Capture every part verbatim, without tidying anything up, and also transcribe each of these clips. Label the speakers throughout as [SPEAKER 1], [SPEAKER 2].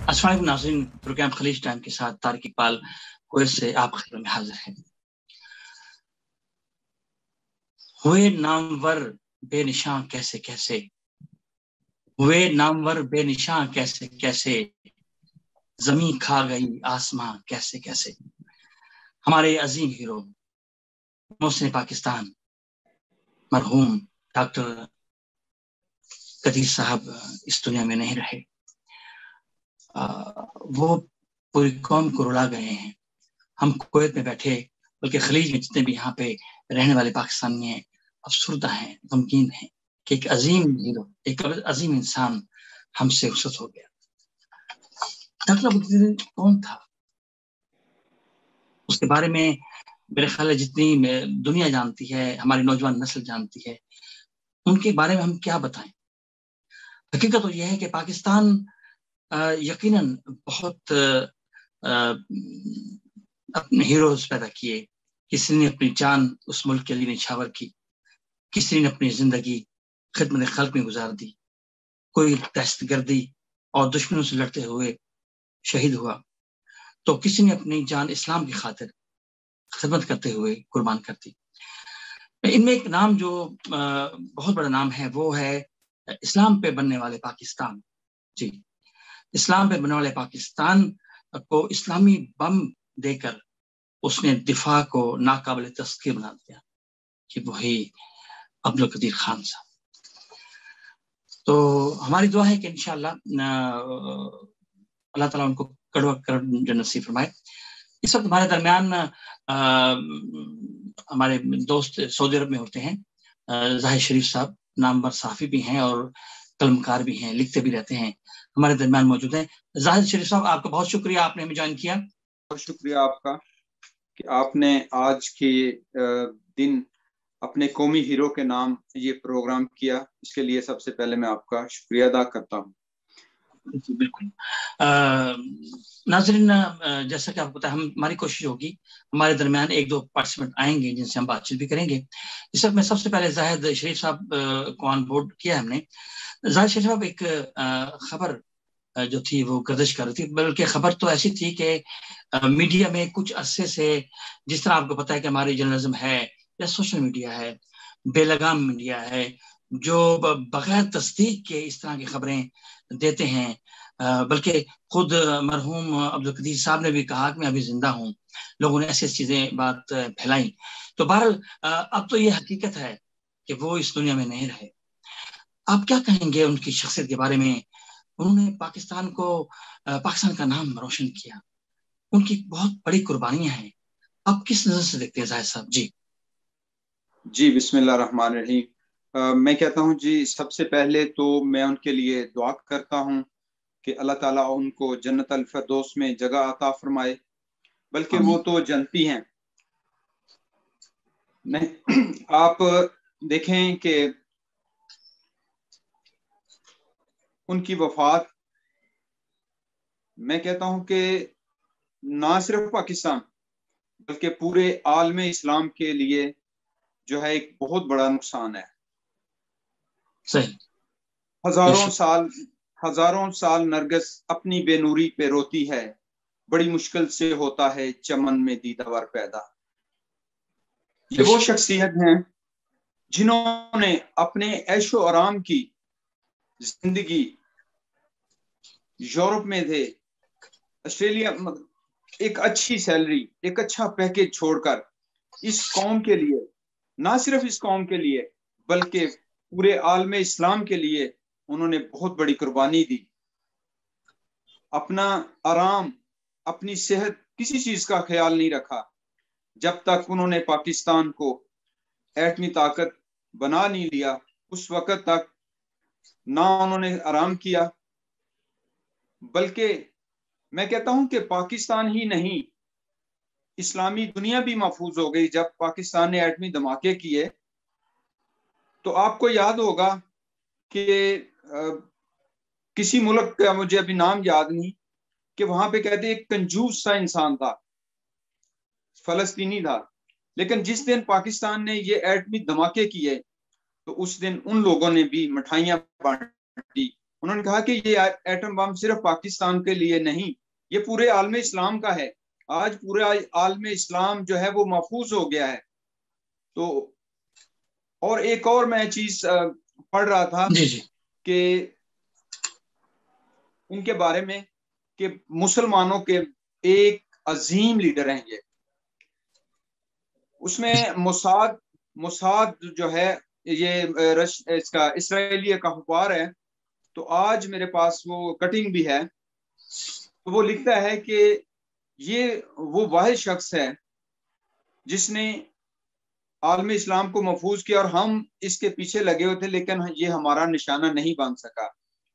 [SPEAKER 1] السلام علیکم ناظرین، پروگرام خلیج ٹائم کے ساتھ طارق اقبال کویت سے آپ خدمت میں حاضر ہیں۔ ہوئے نامور بے نشاں کیسے کیسے، ہوئے نامور بے نشاں کیسے کیسے، زمین کھا گئی آسماں کیسے کیسے۔ ہمارے عظیم ہیرو محسن پاکستان مرحوم ڈاکٹر قدیر صاحب اس دنیا میں نہیں رہے، وہ پوری قوم کو رلا گئے ہیں۔ ہم کویت میں بیٹھے بلکہ خلیج میں جتنے بھی یہاں پہ رہنے والے پاکستانی ہیں افسردہ ہیں، غمگین ہیں کہ ایک عظیم ہیرو، ایک عظیم انسان ہم سے رخصت ہو گیا۔ ڈاکٹر قدیر کون تھا؟ اس کے بارے میں میرے خیال ہے جتنی دنیا جانتی ہے، ہماری نوجوان نسل جانتی ہے، ان کے بارے میں ہم کیا بتائیں۔ حقیقت تو یہ ہے کہ پاکستان یقیناً بہت اپنے ہیروز پیدا کیے، کسی نے اپنی جان اس ملک کے لیے نچھاور کی، کسی نے اپنی زندگی خدمت خلق میں گزار دی، کوئی دہشت گردی اور دشمنوں سے لڑتے ہوئے شہید ہوا، تو کسی نے اپنی جان اسلام کی خاطر خدمت کرتے ہوئے قربان کر دی۔ ان میں ایک نام جو بہت بڑا نام ہے وہ ہے اسلام پہ بننے والے پاکستان۔ جی، اسلام پہ بننے والے پاکستان کو اسلامی بم دے کر اس نے دفاع کو ناقابل تذکیر بنا دیا کہ وہی عبدالقدیر خان صاحب۔ تو ہماری دعا ہے کہ انشاءاللہ اللہ تعالیٰ ان کو کڑوا کر جو نصیب فرمائے۔ اس وقت ہمارے درمیان ہمارے دوست سعودی عرب میں ہوتے ہیں، ظاہر شریف صاحب نامور صحافی بھی ہیں اور قلمکار بھی ہیں، لکھتے بھی رہتے ہیں، ہمارے درمیان موجود ہیں۔ ظاہر شریف صاحب، آپ کا بہت شکریہ، آپ نے ہمیں جوائن کیا۔
[SPEAKER 2] بہت شکریہ آپ کا کہ آپ نے آج کے دن اپنے قومی ہیرو کے نام یہ پروگرام کیا، اس کے لیے سب سے پہلے میں آپ کا شکریہ ادا کرتا ہوں۔
[SPEAKER 1] بالکل ناظرین، جیسا کہ آپ کو پتا ہے، ہم ہماری کوشش ہوگی ہمارے درمیان ایک دو پارٹیسپینٹ آئیں گے جن سے ہم بات چیت بھی کریں گے۔ اس وقت میں سب سے پہلے زاہد شریف صاحب کو آن بورڈ کیا ہم نے۔ زاہد شریف صاحب، ایک خبر جو تھی وہ گردش کر رہی تھی، بلکہ خبر تو ایسی تھی کہ میڈیا میں کچھ عرصے سے، جس طرح آپ کو پتا ہے کہ ہماری جرنلزم ہے یا سوشل میڈیا ہے، بے لگام میڈیا ہے، جو بغیر تصدیق کے اس طرح کی خبریں دیتے ہیں، بلکہ خود مرحوم عبدالقدیر صاحب نے بھی کہا کہ میں ابھی زندہ ہوں، لوگوں نے ایسی چیزیں بات پھیلائیں۔ تو بہرحال اب تو یہ حقیقت ہے کہ وہ اس دنیا میں نہیں رہے۔ آپ کیا کہیں گے ان کی شخصیت کے بارے میں؟ انہوں نے پاکستان کو، پاکستان کا نام روشن کیا، ان کی بہت بڑی قربانیاں ہیں، آپ کس نظر سے دیکھتے ہیں ظاہر صاحب؟ جی
[SPEAKER 2] جی بسم اللہ الرحمن الرحیم۔ میں کہتا ہوں جی، سب سے پہلے تو میں ان کے لیے دعا کرتا ہوں کہ اللہ تعالیٰ ان کو جنت الفردوس میں جگہ عطا فرمائے، بلکہ وہ تو جنتی ہیں۔ آپ دیکھیں کہ ان کی وفات، میں کہتا ہوں کہ نہ صرف پاکستان بلکہ پورے عالم اسلام کے لیے جو ہے ایک بہت بڑا نقصان ہے۔
[SPEAKER 1] صحیح۔
[SPEAKER 2] ہزاروں سال ہزاروں سال نرگس اپنی بے نوری پہ روتی ہے، بڑی مشکل سے ہوتا ہے چمن میں دیدہ پیدا۔ یہ وہ شخصیت ہیں جنہوں نے اپنے عیش و آرام کی زندگی یورپ میں تھے، آسٹریلیا، ایک اچھی سیلری، ایک اچھا پیکج چھوڑ کر اس قوم کے لیے، نہ صرف اس قوم کے لیے بلکہ پورے عالم اسلام کے لیے انہوں نے بہت بڑی قربانی دی۔ اپنا آرام، اپنی صحت، کسی چیز کا خیال نہیں رکھا جب تک انہوں نے پاکستان کو ایٹمی طاقت بنا نہیں لیا۔ اس وقت تک نہ انہوں نے آرام کیا، بلکہ میں کہتا ہوں کہ پاکستان ہی نہیں، اسلامی دنیا بھی محفوظ ہو گئی۔ جب پاکستان نے ایٹمی دھماکے کیے تو آپ کو یاد ہوگا کہ کسی ملک کا مجھے ابھی نام یاد نہیں، کہ وہاں پہ کہتے ایک کنجوس سا انسان تھا، فلسطینی تھا، لیکن جس دن پاکستان نے یہ ایٹمی دھماکے کیے تو اس دن ان لوگوں نے بھی مٹھائیاں بانٹی، انہوں نے کہا کہ یہ ایٹم بم صرف پاکستان کے لیے نہیں، یہ پورے عالم اسلام کا ہے. آج پورے عالم اسلام جو ہے وہ محفوظ ہو گیا ہے. تو اور ایک اور میں چیز پڑھ رہا تھا
[SPEAKER 1] جی جی
[SPEAKER 2] کہ ان کے بارے میں کہ مسلمانوں کے ایک عظیم لیڈر ہیں یہ. اس میں موساد موساد جو ہے یہ رش اس کا اسرائیلی کا اخبار ہے. تو آج میرے پاس وہ کٹنگ بھی ہے. تو وہ لکھتا ہے کہ یہ وہ واحد شخص ہے جس نے عالم اسلام کو محفوظ کیا، اور ہم اس کے پیچھے لگے ہوئے تھے لیکن یہ ہمارا نشانہ نہیں بن سکا.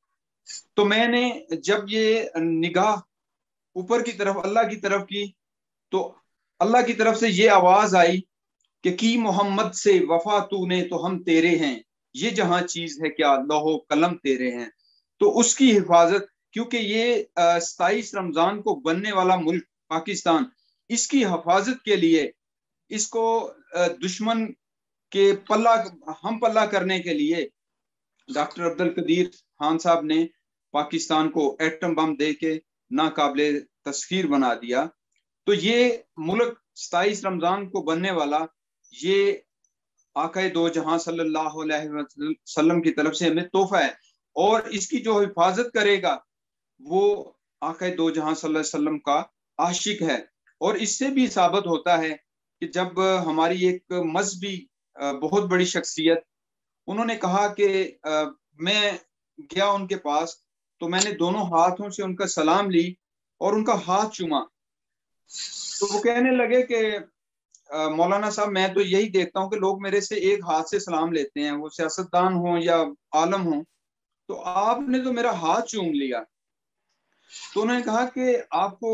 [SPEAKER 2] تو میں نے جب یہ نگاہ اوپر کی طرف اللہ کی طرف کی تو اللہ کی طرف سے یہ آواز آئی کہ کی محمد سے وفا تو نے تو ہم تیرے ہیں، یہ جہاں چیز ہے کیا لوح و قلم تیرے ہیں. تو اس کی حفاظت، کیونکہ یہ ستائیس رمضان کو بننے والا ملک پاکستان، اس کی حفاظت کے لیے اس کو دشمن کے پلہ ہم پلہ کرنے کے لیے ڈاکٹر عبدالقدیر خان صاحب نے پاکستان کو ایٹم بم دے کے ناقابل تسخیر بنا دیا. تو یہ ملک ستائیس رمضان کو بننے والا یہ آقا دو جہاں صلی اللہ علیہ وسلم کی طرف سے ہمیں تحفہ ہے، اور اس کی جو حفاظت کرے گا وہ آقا دو جہاں صلی اللہ علیہ وسلم کا عاشق ہے. اور اس سے بھی ثابت ہوتا ہے کہ جب ہماری ایک مذہبی بہت بڑی شخصیت، انہوں نے کہا کہ میں گیا ان کے پاس تو میں نے دونوں ہاتھوں سے ان کا سلام لی اور ان کا ہاتھ چوما. تو وہ کہنے لگے کہ مولانا صاحب میں تو یہی دیکھتا ہوں کہ لوگ میرے سے ایک ہاتھ سے سلام لیتے ہیں، وہ سیاستدان ہوں یا عالم ہوں، تو آپ نے تو میرا ہاتھ چوم لیا. تو انہوں نے کہا کہ آپ کو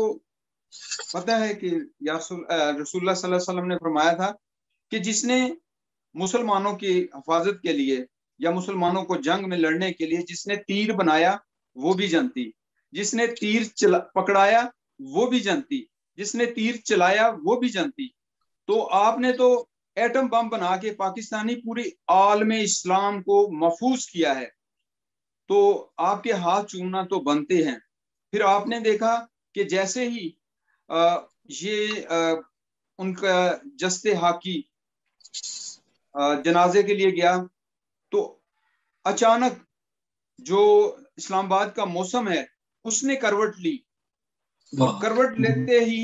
[SPEAKER 2] پتہ ہے کہ یا رسول اللہ صلی اللہ علیہ وسلم نے فرمایا تھا کہ جس نے مسلمانوں کی حفاظت کے لیے یا مسلمانوں کو جنگ میں لڑنے کے لیے جس نے تیر بنایا وہ بھی جنتی، جس نے تیر چلا پکڑایا وہ بھی جنتی، جس نے تیر چلایا وہ بھی جنتی. تو آپ نے تو ایٹم بم بنا کے پاکستانی پوری عالم اسلام کو محفوظ کیا ہے، تو آپ کے ہاتھ چومنا تو بنتے ہیں. پھر آپ نے دیکھا کہ جیسے ہی آ, یہ آ, ان کا جستے حاکی جنازے کے لیے گیا تو اچانک جو اسلام آباد کا موسم ہے اس نے کروٹ لی، اور کروٹ لیتے ہی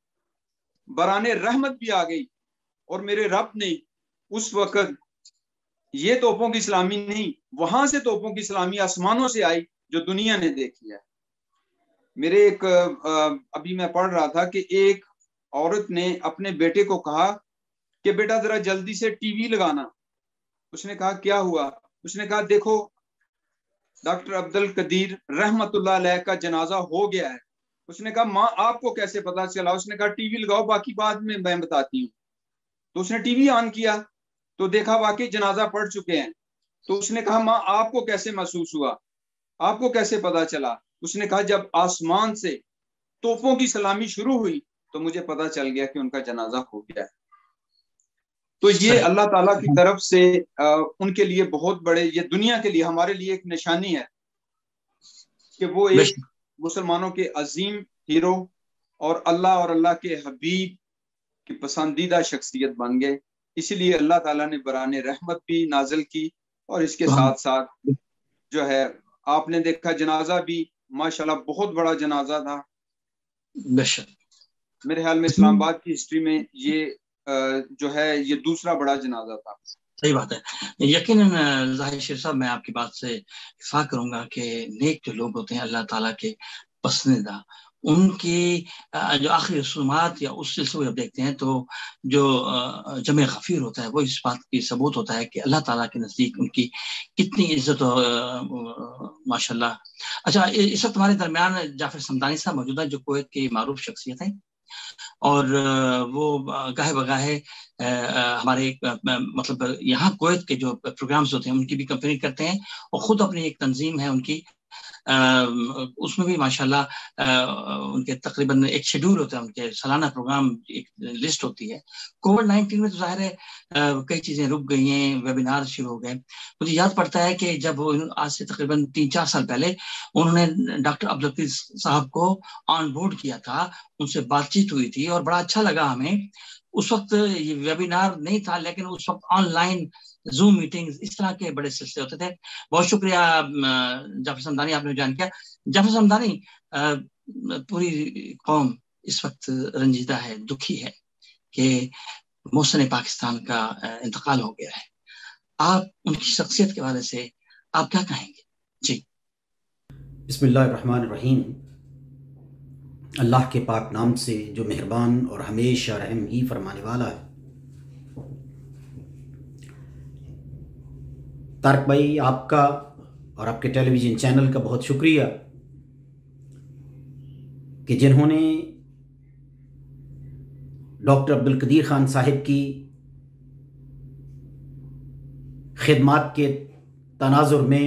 [SPEAKER 2] بران رحمت بھی آ گئی. اور میرے رب نے اس وقت یہ توپوں کی سلامی نہیں، وہاں سے توپوں کی سلامی آسمانوں سے آئی جو دنیا نے دیکھی ہے. میرے ایک ابھی میں پڑھ رہا تھا کہ ایک عورت نے اپنے بیٹے کو کہا کہ بیٹا ذرا جلدی سے ٹی وی لگانا. اس نے کہا کیا ہوا؟ اس نے کہا دیکھو ڈاکٹر عبدالقدیر رحمت اللہ علیہ کا جنازہ ہو گیا ہے. اس نے کہا ماں آپ کو کیسے پتا چلا؟ اس نے کہا ٹی وی لگاؤ، باقی بعد میں میں بتاتی ہوں. تو اس نے ٹی وی آن کیا تو دیکھا واقعی جنازہ پڑھ چکے ہیں. تو اس نے کہا ماں آپ کو کیسے محسوس ہوا، آپ کو کیسے پتا چلا؟ اس نے کہا جب آسمان سے توپوں کی سلامی شروع ہوئی تو مجھے پتا چل گیا کہ ان کا جنازہ ہو گیا. تو یہ اللہ تعالیٰ کی طرف سے ان کے لیے بہت بڑے، یہ دنیا کے لیے ہمارے لیے ایک نشانی ہے کہ وہ ایک مسلمانوں کے عظیم ہیرو اور اللہ اور اللہ کے حبیب کی پسندیدہ شخصیت بن گئے. اسی لیے اللہ تعالیٰ نے بران رحمت بھی نازل کی، اور اس کے ساتھ ساتھ جو ہے آپ نے دیکھا جنازہ بھی ماشاءاللہ بہت بڑا جنازہ تھا. میرے خیال میں اسلام آباد کی ہسٹری میں یہ جو ہے یہ دوسرا بڑا جنازہ تھا.
[SPEAKER 1] صحیح بات ہے. یقیناً ظاہر شیر صاحب میں آپ کی بات سے اتفاق کروں گا کہ نیک جو لوگ ہوتے ہیں اللہ تعالیٰ کے پسندیدہ، ان کی جو آخری رسومات یا اس سلسلے جب دیکھتے ہیں تو جو جمع غفیر ہوتا ہے وہ اس بات کی ثبوت ہوتا ہے کہ اللہ تعالیٰ کے نزدیک ان کی کتنی عزت ہو ماشاء اللہ. اچھا اس وقت ہمارے درمیان جعفر سمدانی صاحب موجود ہیں جو کویت کی معروف شخصیت ہیں، اور وہ گاہے بگاہے ہمارے مطلب یہاں کویت کے جو پروگرامز ہوتے ہیں ان کی بھی کمپنی کرتے ہیں، اور خود اپنی ایک تنظیم ہے ان کی اس میں بھی ماشاءاللہ ان کے تقریباً ایک شیڈول ہوتا ہے، ان کے سالانہ پروگرام ایک لسٹ ہوتی ہے۔ کووڈ نائنٹین میں تو ظاہر ہے کئی چیزیں رک گئی ہیں، ویبینار شروع ہو گئے۔ مجھے یاد پڑتا ہے کہ جب آج سے تقریباً تین چار سال پہلے انہوں نے ڈاکٹر عبدالقدیر صاحب کو آن بورڈ کیا تھا، ان سے بات چیت ہوئی تھی اور بڑا اچھا لگا ہمیں۔ اس وقت یہ ویبینار نہیں تھا، لیکن اس وقت آن لائن زوم میٹنگ اس طرح کے بڑے سلسلے ہوتے تھے۔ بہت شکریہ جعفر سمدانی، آپ نے جان کیا۔ جعفر سمدانی، پوری قوم اس وقت رنجیدہ ہے، دکھی ہے کہ محسن پاکستان کا انتقال ہو گیا ہے۔ آپ ان کی شخصیت کے حوالے سے آپ کیا کہیں گے؟ جی
[SPEAKER 3] بسم اللہ الرحمن الرحیم۔ اللہ کے پاک نام سے جو مہربان اور ہمیشہ رحم ہی فرمانے والا ہے۔ طارق بھائی، آپ کا اور آپ کے ٹیلی ویژن چینل کا بہت شکریہ کہ جنہوں نے ڈاکٹر عبدالقدیر خان صاحب کی خدمات کے تناظر میں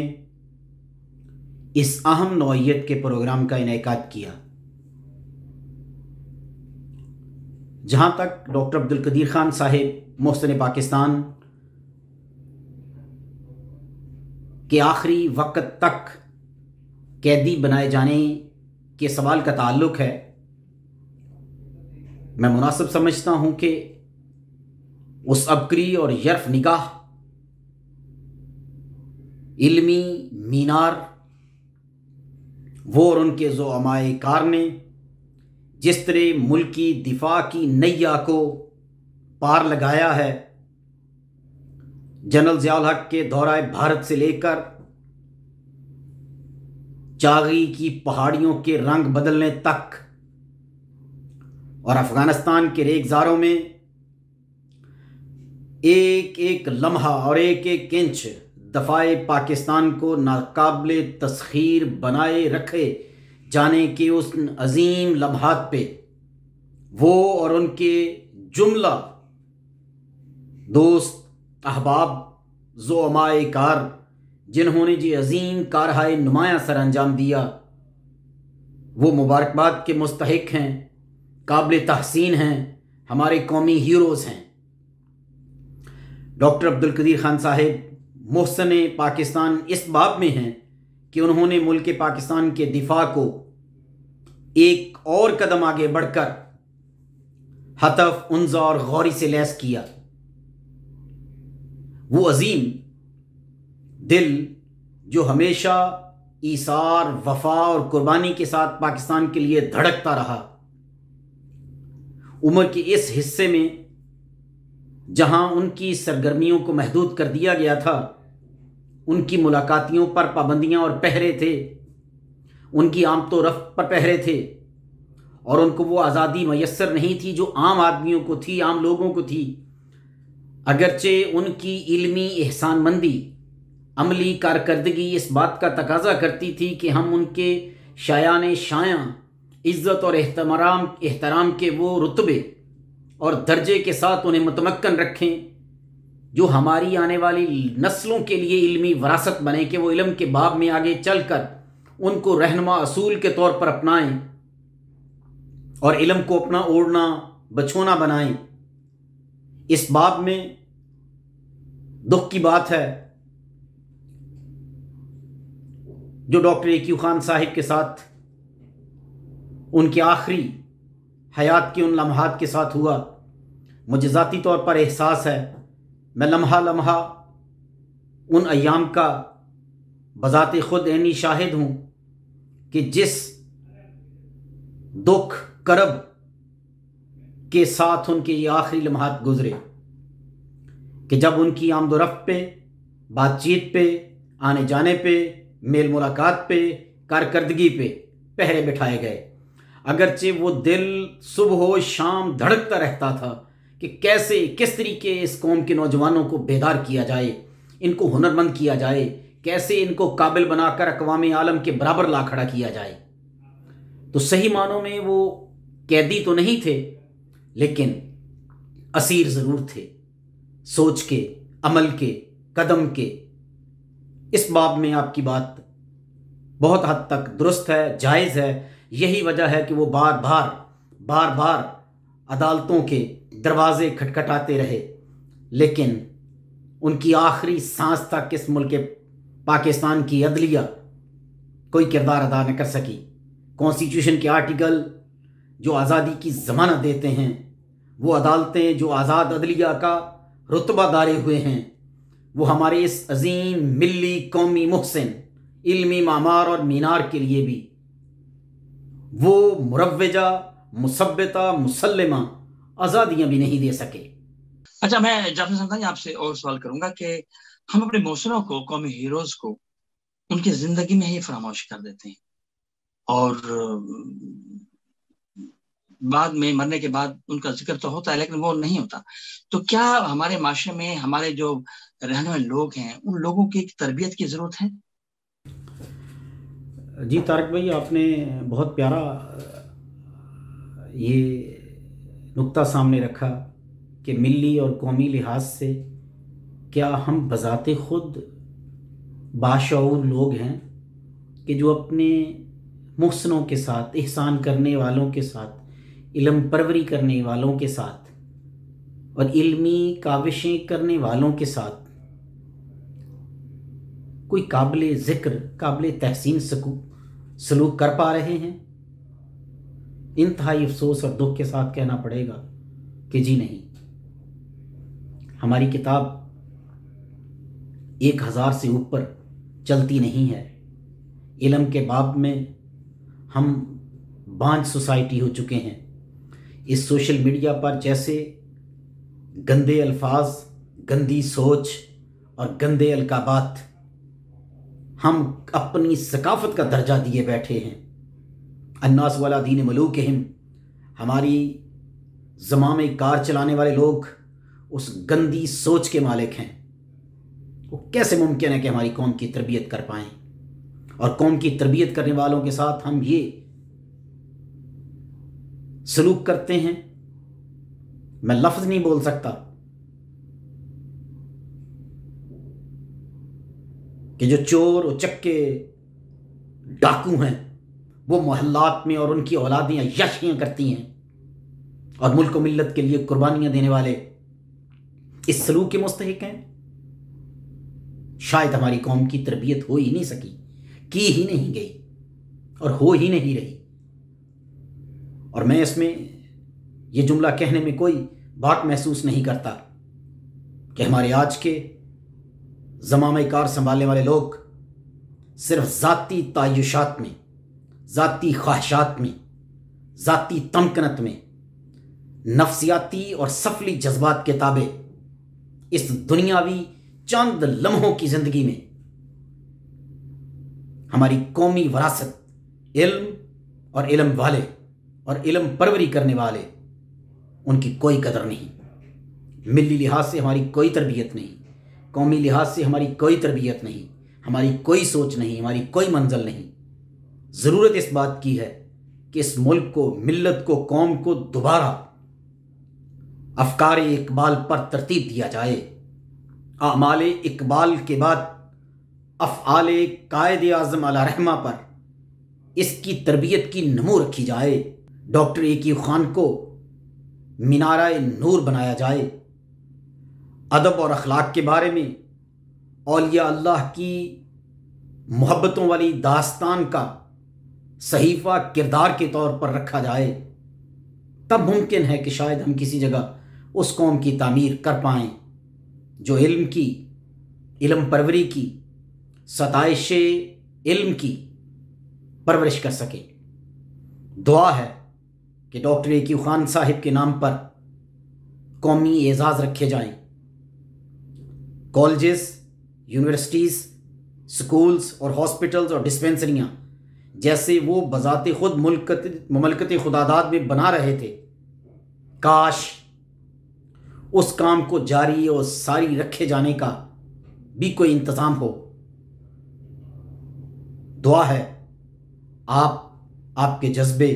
[SPEAKER 3] اس اہم نوعیت کے پروگرام کا انعقاد کیا۔ جہاں تک ڈاکٹر عبدالقدیر خان صاحب محسن پاکستان کے آخری وقت تک قیدی بنائے جانے کے سوال کا تعلق ہے، میں مناسب سمجھتا ہوں کہ اس عبقری اور یرف نگاہ علمی مینار وہ اور ان کے زعمائے کار نے جس طرح ملکی دفاع کی نیا کو پار لگایا ہے، جنرل ضیاء الحق کے دورہ بھارت سے لے کر چاغی کی پہاڑیوں کے رنگ بدلنے تک اور افغانستان کے ریگزاروں میں ایک ایک لمحہ اور ایک ایک انچ دفاع پاکستان کو ناقابل تسخیر بنائے رکھے جانے کے اس عظیم لمحات پہ وہ اور ان کے جملہ دوست احباب زعمائے کار جنہوں نے جی عظیم کارہائے نمایاں سر انجام دیا، وہ مبارکباد کے مستحق ہیں، قابل تحسین ہیں، ہمارے قومی ہیروز ہیں۔ ڈاکٹر عبدالقدیر خان صاحب محسن پاکستان اس باب میں ہیں کہ انہوں نے ملک پاکستان کے دفاع کو ایک اور قدم آگے بڑھ کر ہتف انزا اور غوری سے لیس کیا۔ وہ عظیم دل جو ہمیشہ ایثار، وفا اور قربانی کے ساتھ پاکستان کے لیے دھڑکتا رہا، عمر کے اس حصے میں جہاں ان کی سرگرمیوں کو محدود کر دیا گیا تھا، ان کی ملاقاتیوں پر پابندیاں اور پہرے تھے، ان کی آمد و رفت پر پہرے تھے، اور ان کو وہ آزادی میسر نہیں تھی جو عام آدمیوں کو تھی، عام لوگوں کو تھی۔ اگرچہ ان کی علمی احسان مندی، عملی کارکردگی اس بات کا تقاضا کرتی تھی کہ ہم ان کے شایان شایاں عزت اور احترام احترام کے وہ رتبے اور درجے کے ساتھ انہیں متمکن رکھیں جو ہماری آنے والی نسلوں کے لیے علمی وراثت بنے، کہ وہ علم کے باب میں آگے چل کر ان کو رہنما اصول کے طور پر اپنائیں اور علم کو اپنا اوڑھنا بچھونا بنائیں۔ اس باب میں دکھ کی بات ہے جو ڈاکٹر اے کیو خان صاحب کے ساتھ ان کے آخری حیات کے ان لمحات کے ساتھ ہوا۔ مجھے ذاتی طور پر احساس ہے، میں لمحہ لمحہ ان ایام کا بذات خود عینی شاہد ہوں کہ جس دکھ کرب کے ساتھ ان کے یہ آخری لمحات گزرے، کہ جب ان کی آمد و رفت پہ، بات چیت پہ، آنے جانے پہ، میل ملاقات پہ، کارکردگی پہ پہرے بٹھائے گئے۔ اگرچہ وہ دل صبح و شام دھڑکتا رہتا تھا کہ کیسے کس طریقے اس قوم کے نوجوانوں کو بیدار کیا جائے، ان کو ہنرمند کیا جائے، کیسے ان کو قابل بنا کر اقوام عالم کے برابر لا کھڑا کیا جائے۔ تو صحیح معنوں میں وہ قیدی تو نہیں تھے، لیکن اسیر ضرور تھے، سوچ کے، عمل کے، قدم کے۔ اس باب میں آپ کی بات بہت حد تک درست ہے، جائز ہے۔ یہی وجہ ہے کہ وہ بار بار بار بار عدالتوں کے دروازے کھٹکھٹاتے رہے، لیکن ان کی آخری سانس تک اس ملک پاکستان کی عدلیہ کوئی کردار ادا نہ کر سکی۔ کانسٹیٹیوشن کے آرٹیکل جو آزادی کی ضمانت دیتے ہیں، وہ عدالتیں جو آزاد عدلیہ کا رتبہ دارے ہوئے ہیں، وہ ہمارے اس عظیم ملی قومی محسن علمی معمار اور مینار کے لیے بھی وہ مروجہ مثبتہ مسلمہ آزادیاں بھی نہیں دے سکے۔
[SPEAKER 1] اچھا، میں جعفر سمدانی آپ سے اور سوال کروں گا کہ ہم اپنے محسنوں کو، قومی ہیروز کو ان کی زندگی میں ہی فراموش کر دیتے ہیں، اور بعد میں مرنے کے بعد ان کا ذکر تو ہوتا ہے لیکن وہ نہیں ہوتا۔ تو کیا ہمارے معاشرے میں ہمارے جو رہنے والے لوگ ہیں ان لوگوں کی تربیت کی ضرورت ہے؟
[SPEAKER 3] جی طارق بھائی، آپ نے بہت پیارا یہ نقطہ سامنے رکھا کہ ملی اور قومی لحاظ سے کیا ہم بذات خود باشعور لوگ ہیں کہ جو اپنے محسنوں کے ساتھ، احسان کرنے والوں کے ساتھ، علم پروری کرنے والوں کے ساتھ اور علمی کاوشیں کرنے والوں کے ساتھ کوئی قابل ذکر، قابل تحسین سلوک کر پا رہے ہیں؟ انتہائی افسوس اور دکھ کے ساتھ کہنا پڑے گا کہ جی نہیں۔ ہماری کتاب ایک ہزار سے اوپر چلتی نہیں ہے۔ علم کے باب میں ہم بانجھ سوسائٹی ہو چکے ہیں۔ اس سوشل میڈیا پر جیسے گندے الفاظ، گندی سوچ اور گندے القابات ہم اپنی ثقافت کا درجہ دیے بیٹھے ہیں۔ الناس والا دین ملوکہم، ہماری زمام کار چلانے والے لوگ اس گندی سوچ کے مالک ہیں۔ وہ کیسے ممکن ہے کہ ہماری قوم کی تربیت کر پائیں؟ اور قوم کی تربیت کرنے والوں کے ساتھ ہم یہ سلوک کرتے ہیں، میں لفظ نہیں بول سکتا کہ جو چور و چکے ڈاکو ہیں وہ محلات میں اور ان کی اولادیں عیاشیاں کرتی ہیں، اور ملک و ملت کے لیے قربانیاں دینے والے اس سلوک کے مستحق ہیں۔ شاید ہماری قوم کی تربیت ہو ہی نہیں سکی، کی ہی نہیں گئی اور ہو ہی نہیں رہی۔ اور میں اس میں یہ جملہ کہنے میں کوئی بات محسوس نہیں کرتا کہ ہمارے آج کے زمامہ کار سنبھالنے والے لوگ صرف ذاتی تعیشات میں، ذاتی خواہشات میں، ذاتی تمکنت میں، نفسیاتی اور سفلی جذبات کے تابع اس دنیاوی چند لمحوں کی زندگی میں ہماری قومی وراثت، علم اور علم والے اور علم پروری کرنے والے، ان کی کوئی قدر نہیں۔ ملی لحاظ سے ہماری کوئی تربیت نہیں، قومی لحاظ سے ہماری کوئی تربیت نہیں، ہماری کوئی سوچ نہیں، ہماری کوئی منزل نہیں۔ ضرورت اس بات کی ہے کہ اس ملک کو، ملت کو، قوم کو دوبارہ افکار اقبال پر ترتیب دیا جائے۔ اعمال اقبال کے بعد افعال قائد اعظم علیہ رحمہ پر اس کی تربیت کی نمو رکھی جائے۔ ڈاکٹر اے کیو خان کو مینارہ نور بنایا جائے۔ ادب اور اخلاق کے بارے میں اولیاء اللہ کی محبتوں والی داستان کا صحیفہ کردار کے طور پر رکھا جائے۔ تب ممکن ہے کہ شاید ہم کسی جگہ اس قوم کی تعمیر کر پائیں جو علم کی، علم پروری کی، ستائش علم کی پرورش کر سکے۔ دعا ہے کہ ڈاکٹر اے کیو خان صاحب کے نام پر قومی اعزاز رکھے جائیں۔ کالجز، یونیورسٹیز، سکولز اور ہاسپٹلز اور ڈسپینسریاں جیسے وہ بذات خود ملکت مملکت خداداد میں بنا رہے تھے، کاش اس کام کو جاری اور ساری رکھے جانے کا بھی کوئی انتظام ہو۔ دعا ہے آپ آپ کے جذبے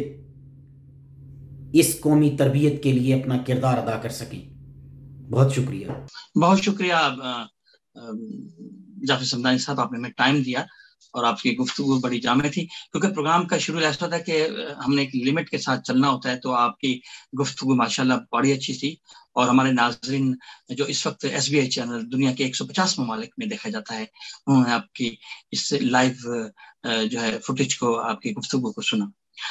[SPEAKER 3] اس قومی تربیت کے لیے اپنا کردار ادا کر سکیں۔ بہت شکریہ۔
[SPEAKER 1] بہت شکریہ جعفر سمدانی صاحب، آپ نے ہمیں ٹائم دیا اور آپ کی گفتگو بڑی جامع تھی، کیونکہ پروگرام کا شروع ایسا تھا کہ ہم نے ایک لمٹ کے ساتھ چلنا ہوتا ہے، تو آپ کی گفتگو ماشاءاللہ بڑی اچھی تھی. اور ہمارے ناظرین جو اس وقت ایس بی آئی چینل دنیا کے ایک سو پچاس ممالک میں دیکھا جاتا ہے، انہوں نے آپ کی اس لائیو جو ہے فوٹیج کو، آپ کی گفتگو کو سنا.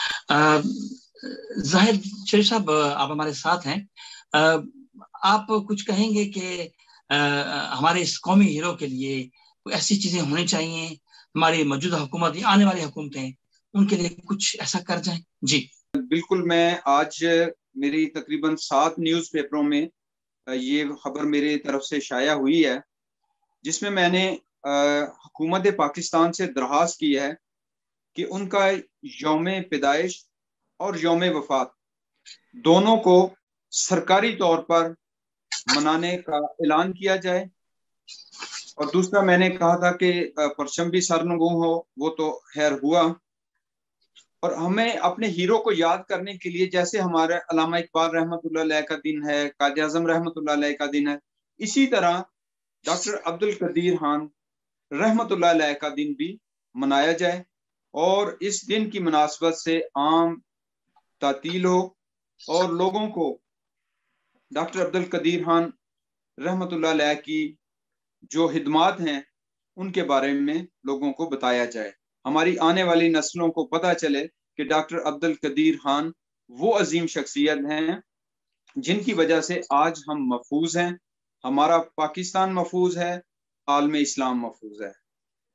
[SPEAKER 1] زاہد شریف صاحب، آپ ہمارے ساتھ ہیں. آپ کچھ کہیں گے کہ ہمارے اس قومی ہیرو کے لیے کوئی ایسی چیزیں ہونی چاہیے، ہماری موجودہ حکومت یا آنے والی حکومتیں ان کے لیے کچھ ایسا کر جائیں؟ جی
[SPEAKER 2] بالکل. میں آج میری تقریباً سات نیوز پیپروں میں یہ خبر میری طرف سے شائع ہوئی ہے، جس میں میں نے حکومت پاکستان سے درخواست کی ہے کہ ان کا یوم پیدائش اور یوم وفات دونوں کو سرکاری طور پر منانے کا اعلان کیا جائے. اور دوسرا میں نے کہا تھا کہ پرچم بھی سرنگوں ہو، وہ تو خیر ہوا. اور ہمیں اپنے ہیرو کو یاد کرنے کے لیے، جیسے ہمارے علامہ اقبال رحمۃ اللہ علیہ کا دن ہے، قائد اعظم رحمۃ اللہ علیہ کا دن ہے، اسی طرح ڈاکٹر عبد القدیر خان رحمۃ اللہ علیہ کا دن بھی منایا جائے. اور اس دن کی مناسبت سے عام تعطیل ہو اور لوگوں کو ڈاکٹر عبد القدیر خان رحمۃ اللہ علیہ کی جو خدمات ہیں ان کے بارے میں لوگوں کو بتایا جائے. ہماری آنے والی نسلوں کو پتہ چلے کہ ڈاکٹر عبد القدیر خان وہ عظیم شخصیت ہیں جن کی وجہ سے آج ہم محفوظ ہیں، ہمارا پاکستان محفوظ ہے، عالم اسلام محفوظ ہے.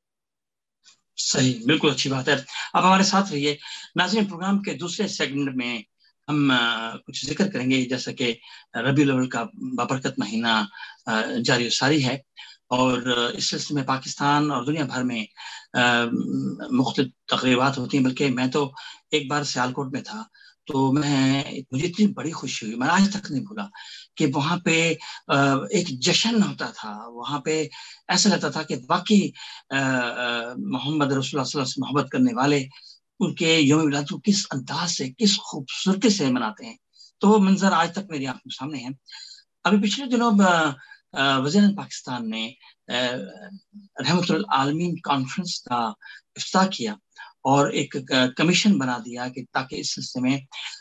[SPEAKER 1] صحیح، بالکل اچھی بات ہے. اب ہمارے ساتھ رہیے. ناظرین، پروگرام کے دوسرے سیگمنٹ میں ہم کچھ ذکر کریں گے، جیسا کہ ربیع الاول کا بابرکت مہینہ جاری و ساری ہے، اور اس سلسلے میں پاکستان اور دنیا بھر میں مختلف تقریبات ہوتی ہیں. بلکہ میں تو ایک بار سیالکوٹ میں تھا، تو میں مجھے اتنی بڑی خوشی ہوئی، میں آج تک نہیں بھولا کہ وہاں پہ ایک جشن ہوتا تھا. وہاں پہ ایسا لگتا تھا کہ واقعی محمد رسول اللہ صلی اللہ علیہ وسلم سے محبت کرنے والے ان کے یوم میلاد کو کس انداز سے، کس خوبصورتی سے مناتے ہیں. تو وہ منظر آج تک میری آنکھوں کے سامنے ہے. ابھی پچھلے دنوں وزیر پاکستان نے رحمت العالمین کانفرنس کا افتتاح کیا اور ایک کمیشن بنا دیا کہ تاکہ اس سلسلے میں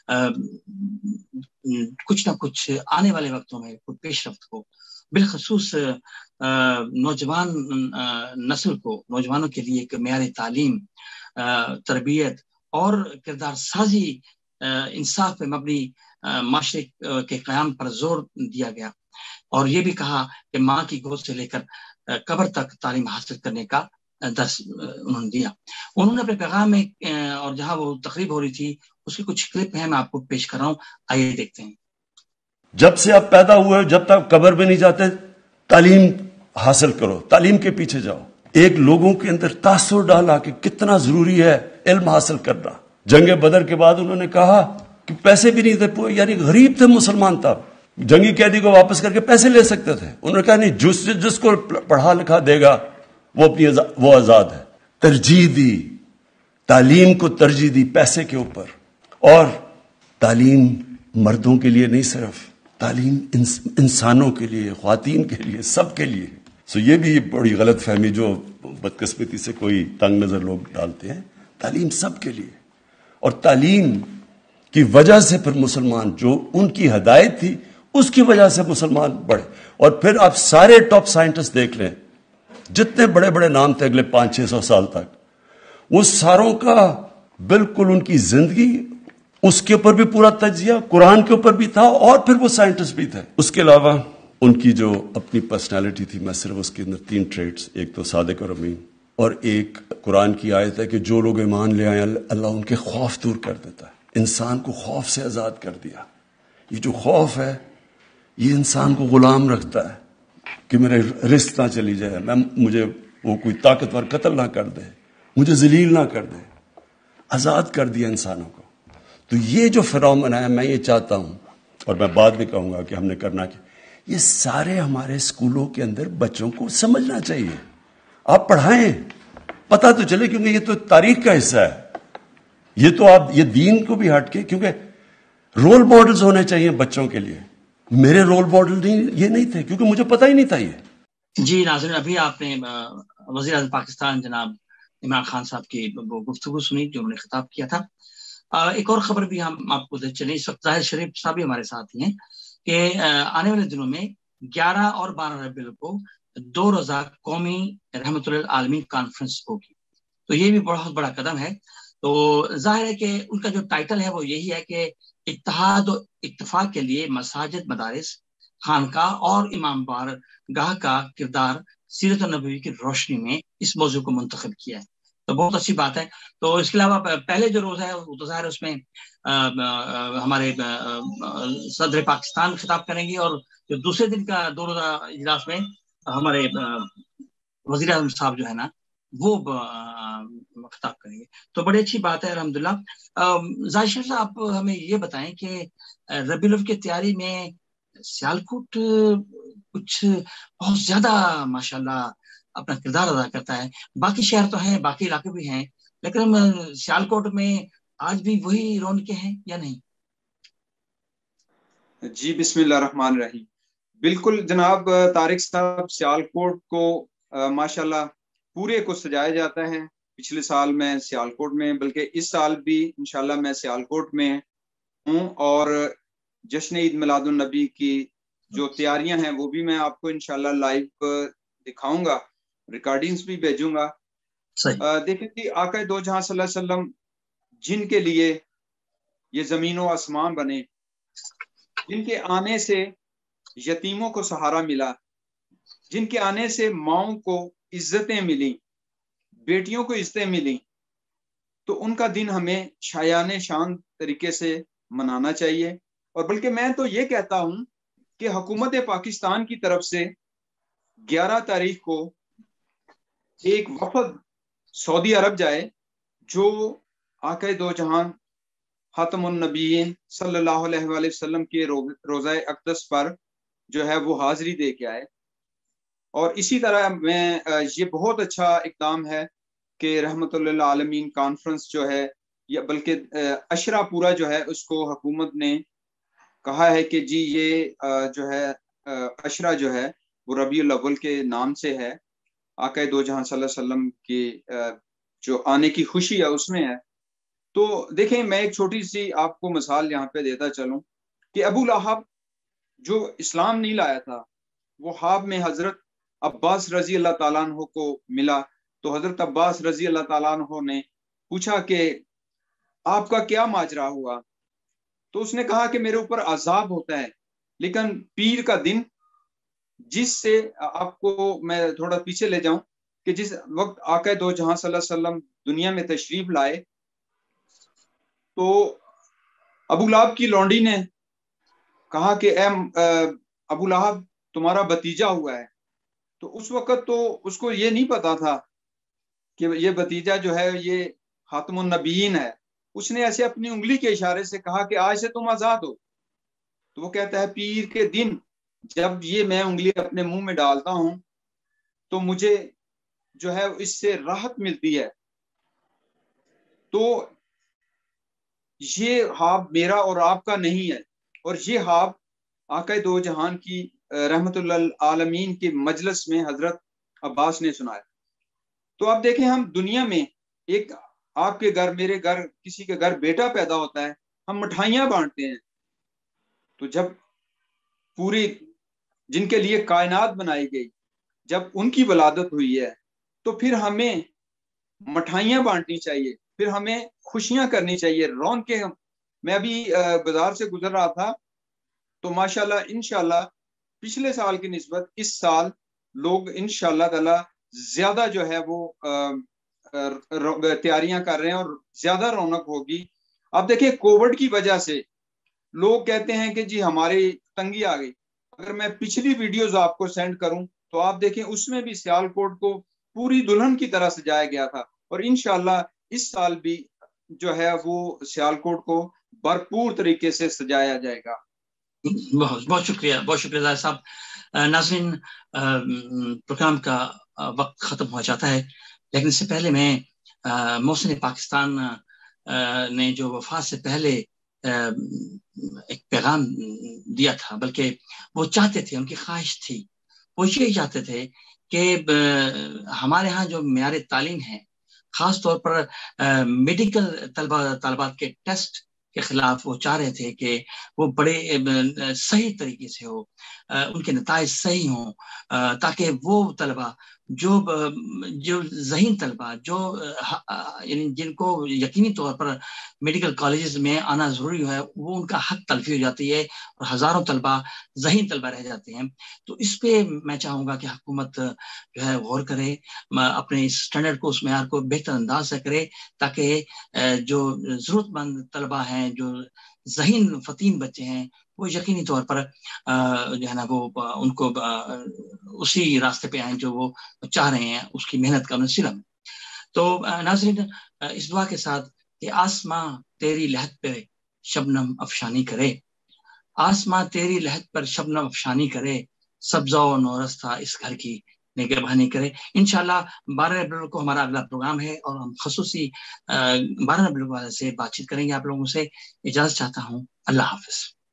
[SPEAKER 1] کچھ نہ کچھ آنے والے وقتوں میں کوئی پیش رفت ہو. بالخصوص نوجوان نسل کو، نوجوانوں کے لیے ایک معیاری تعلیم، تربیت اور کردار سازی، انصاف پہ مبنی معاشرے کے قیام پر زور دیا گیا. اور یہ بھی کہا کہ ماں کی گود سے لے کر قبر تک تعلیم حاصل کرنے کا درس انہوں نے دیا. انہوں نے اپنے پیغام میں، اور جہاں وہ تقریب ہو رہی تھی اس کی کچھ کلپ ہیں، میں آپ کو پیش کر رہا ہوں، آئیے دیکھتے ہیں.
[SPEAKER 4] جب سے آپ پیدا ہوئے جب تک قبر میں نہیں جاتے، تعلیم حاصل کرو، تعلیم کے پیچھے جاؤ. ایک لوگوں کے اندر تاثر ڈالا کہ کتنا ضروری ہے علم حاصل کرنا. جنگ بدر کے بعد انہوں نے کہا کہ پیسے بھی نہیں تھے، یعنی غریب تھے مسلمان تھا، جنگی قیدی کو واپس کر کے پیسے لے سکتے تھے. انہوں نے کہا نہیں، جس جس کو پڑھا لکھا دے گا وہ اپنی وہ آزاد ہے. ترجیح دی، تعلیم کو ترجیح دی پیسے کے اوپر. اور تعلیم مردوں کے لیے نہیں، صرف تعلیم انسانوں کے لیے، خواتین کے لیے، سب کے لیے. سو یہ بھی بڑی غلط فہمی جو بدقسمتی سے کوئی تنگ نظر لوگ ڈالتے ہیں. تعلیم سب کے لیے، اور تعلیم کی وجہ سے پھر مسلمان، جو ان کی ہدایت تھی اس کی وجہ سے مسلمان بڑھے. اور پھر آپ سارے ٹاپ سائنٹسٹ دیکھ لیں، جتنے بڑے بڑے نام تھے اگلے پانچ چھ سو سال تک، وہ ساروں کا بالکل ان کی زندگی اس کے اوپر بھی پورا تجزیہ قرآن کے اوپر بھی تھا، اور پھر وہ سائنٹسٹ بھی تھے. اس کے علاوہ ان کی جو اپنی پرسنالٹی تھی، میں صرف اس کے اندر تین ٹریٹس، ایک تو صادق اور امین، اور ایک قرآن کی آیت ہے کہ جو لوگ ایمان لے آئے اللہ ان کے خوف دور کر دیتا ہے. انسان کو خوف سے آزاد کر دیا. یہ جو خوف ہے یہ انسان کو غلام رکھتا ہے کہ میرے رزق نہ چلی جائے، میں مجھے وہ کوئی طاقتور قتل نہ کر دے، مجھے ذلیل نہ کر دے. آزاد کر دیا انسانوں کو. تو یہ جو فنومین ہے، میں یہ چاہتا ہوں، اور میں بعد میں کہوں گا کہ ہم نے کرنا کیا، یہ سارے ہمارے اسکولوں کے اندر بچوں کو سمجھنا چاہیے. آپ پڑھائیں، پتہ تو چلے، کیونکہ یہ تو تاریخ کا حصہ ہے. یہ تو آپ یہ دین کو بھی ہٹ کے، کیونکہ رول ماڈلز ہونے چاہیے بچوں کے لیے. میرے رول ماڈل نہیں یہ نہیں تھے، کیونکہ مجھے پتہ ہی نہیں تھا یہ.
[SPEAKER 1] جی ناظرین، ابھی آپ نے وزیر اعظم پاکستان جناب عمران خان صاحب کی وہ گفتگو سنی جو انہوں نے خطاب کیا تھا. ایک اور خبر بھی ہم آپ کو دے چلیں, اس وقت ظاہر شریف صاحب بھی ہمارے ساتھ ہی ہیں کہ آنے والے دنوں میں گیارہ اور بارہ ربیع الاول کو دو روزہ قومی رحمت للعالمین کانفرنس ہوگی. تو یہ بھی بہت بڑا قدم ہے. تو ظاہر ہے کہ ان کا جو ٹائٹل ہے وہ یہی ہے کہ اتحاد و اتفاق کے لیے مساجد, مدارس, خانقاہ اور امام بار گاہ کا کردار سیرت النبوی کی روشنی میں اس موضوع کو منتخب کیا ہے. تو بہت اچھی بات ہے. تو اس کے علاوہ پہلے جو روز ہے وہ تو ظاہر اس میں ہمارے صدر پاکستان خطاب کریں گے, اور جو دوسرے دن کا دو روزہ اجلاس میں ہمارے وزیر اعظم صاحب جو ہے نا وہ خطاب کریں گے. تو بڑی اچھی بات ہے الحمدللہ. ظاہر شریف صاحب آپ ہمیں یہ بتائیں کہ ربیع الاول کی تیاری میں سیالکوٹ کچھ بہت زیادہ ماشاءاللہ اپنا کردار ادا کرتا ہے. باقی شہر تو ہیں, باقی علاقے بھی ہیں, لیکن سیالکوٹ میں آج بھی وہی رونقیں ہیں یا نہیں؟
[SPEAKER 2] جی بسم اللہ الرحمن الرحیم. بالکل جناب طارق صاحب, سیالکوٹ کو ماشاءاللہ پورے کو سجایا جاتا ہے. پچھلے سال میں سیالکوٹ میں, بلکہ اس سال بھی انشاءاللہ میں سیالکوٹ میں ہوں, اور جشن عید میلاد النبی کی جو تیاریاں ہیں وہ بھی میں آپ کو انشاءاللہ لائیو دکھاؤں گا, ریکارڈنگز بھی بھیجوں گا. دیکھیں کہ آقا دو جہاں صلی اللہ علیہ وسلم جن کے لیے یہ زمین و آسمان بنے, جن کے آنے سے یتیموں کو سہارا ملا, جن کے آنے سے ماؤں کو عزتیں ملی, بیٹیوں کو عزتیں ملی, تو ان کا دن ہمیں شایان شان طریقے سے منانا چاہیے. اور بلکہ میں تو یہ کہتا ہوں کہ حکومت پاکستان کی طرف سے گیارہ تاریخ کو ایک وفد سعودی عرب جائے, جو آقا دو جہاں خاتم النبیین صلی اللہ علیہ وآلہ وسلم کے روضہ اقدس پر جو ہے وہ حاضری دے کے آئے. اور اسی طرح میں یہ بہت اچھا اقدام ہے کہ رحمت للعالمین کانفرنس جو ہے, یا بلکہ عشرہ پورا جو ہے اس کو حکومت نے کہا ہے کہ جی یہ جو ہے عشرہ جو ہے وہ ربیع الاول کے نام سے ہے, آقا دو جہاں صلی اللہ علیہ وسلم کی جو آنے کی خوشی ہے اس میں ہے. تو دیکھیں میں ایک چھوٹی سی آپ کو مثال یہاں پہ دیتا چلوں کہ ابو لہب جو اسلام نہیں لایا تھا, وہ خواب میں حضرت عباس رضی اللہ تعالیٰ عنہ کو ملا. تو حضرت عباس رضی اللہ تعالیٰ عنہ نے پوچھا کہ آپ کا کیا ماجرا ہوا؟ تو اس نے کہا کہ میرے اوپر عذاب ہوتا ہے, لیکن پیر کا دن, جس سے آپ کو میں تھوڑا پیچھے لے جاؤں کہ جس وقت آقا دو جہاں صلی اللہ علیہ وسلم دنیا میں تشریف لائے, تو ابو لہب کی لونڈی نے کہا کہ اے ابو لہب تمہارا بتیجا ہوا ہے. تو اس وقت تو اس کو یہ نہیں پتا تھا کہ یہ بتیجا جو ہے یہ خاتم النبیین ہے. اس نے ایسے اپنی انگلی کے اشارے سے کہا کہ آج سے تم آزاد ہو. تو وہ کہتا ہے پیر کے دن جب یہ میں انگلی اپنے منہ میں ڈالتا ہوں تو مجھے جو ہے اس سے راحت ملتی ہے. تو یہ خواب میرا اور آپ کا نہیں ہے, اور یہ خواب آقا دو جہان کی رحمت للعالمین کے مجلس میں حضرت عباس نے سنایا. تو آپ دیکھیں ہم دنیا میں ایک آپ کے گھر, میرے گھر, کسی کے گھر بیٹا پیدا ہوتا ہے, ہم مٹھائیاں بانٹتے ہیں. تو جب پوری جن کے لیے کائنات بنائی گئی, جب ان کی ولادت ہوئی ہے, تو پھر ہمیں مٹھائیاں بانٹنی چاہیے, پھر ہمیں خوشیاں کرنی چاہیے, رونقیں. میں ابھی بازار سے گزر رہا تھا تو ماشاءاللہ انشاءاللہ پچھلے سال کی نسبت اس سال لوگ انشاءاللہ تعالی زیادہ جو ہے وہ تیاریاں کر رہے ہیں اور زیادہ رونق ہوگی. اب دیکھیں کووڈ کی وجہ سے لوگ کہتے ہیں کہ جی ہماری تنگی آ گئی. اگر میں پچھلی ویڈیوز آپ کو سینڈ کروں تو آپ دیکھیں اس میں بھی سیالکوٹ کو پوری دلہن کی طرح سجایا گیا تھا, اور انشاءاللہ اس سال بھی جو ہے وہ سیالکوٹ کو بھرپور طریقے سے سجایا جائے گا.
[SPEAKER 1] بہت بہت شکریہ, بہت شکریہ ظاہر صاحب. ناظرین پروگرام کا وقت ختم ہو جاتا ہے, لیکن اس سے پہلے میں محسن پاکستان نے جو وفات سے پہلے ایک پیغام دیا تھا, بلکہ وہ چاہتے تھے, ان کی خواہش تھی, وہ یہ چاہتے تھے کہ ہمارے ہاں جو معیار تعلیم ہے, خاص طور پر میڈیکل طلبہ طالبات کے ٹیسٹ کے خلاف وہ چاہ رہے تھے کہ وہ بڑے صحیح طریقے سے ہو، ان کے نتائج صحیح ہوں، تاکہ وہ طلبہ جو جو ذہین طلبہ جو یعنی جن کو یقینی طور پر میڈیکل کالجز میں آنا ضروری ہے، وہ ان کا حق تلفی ہو جاتی ہے اور ہزاروں طلبہ ذہین طلبہ رہ جاتے ہیں. تو اس پہ میں چاہوں گا کہ حکومت جو ہے غور کرے، اپنے اس اسٹینڈرڈ کو، اس معیار کو بہتر انداز سے کرے، تاکہ جو ضرورت مند طلبہ ہیں، جو ذہین فتین بچے ہیں، وہ یقینی طور پر جو ہے نا وہ ان کو اسی راستے پہ آئیں جو وہ چاہ رہے ہیں، اس کی محنت کا انہیں صلہ. تو ناظرین، اس دعا کے ساتھ کہ آسماں تیری لہت پہ شبنم افشانی کرے، آسماں تیری لہت پر شبنم افشانی کرے، سبزہ و نورستہ اس گھر کی نگہبانی کرے. انشاءاللہ بارہ ربیع الاول کو ہمارا اگلا پروگرام ہے اور ہم خصوصی بارہ ربیع الاول سے بات چیت کریں گے آپ لوگوں سے. اجازت چاہتا ہوں. اللہ حافظ.